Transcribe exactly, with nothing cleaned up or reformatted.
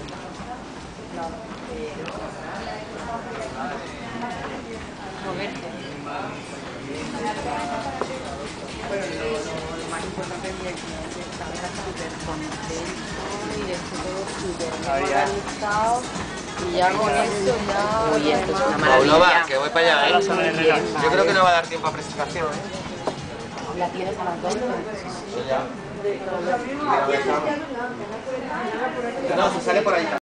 No, pero... moverte. Bueno, lo, lo, lo más importante es que estaba súper contento y después todo súper organizado. Y ya con esto ya... Uy, esto es una maravilla. Paulova, que voy para allá, ¿eh? Yo creo que no va a dar tiempo a presentación, ¿eh? ¿La tienes a las dos? Sí, ya. No, se sale por ahí.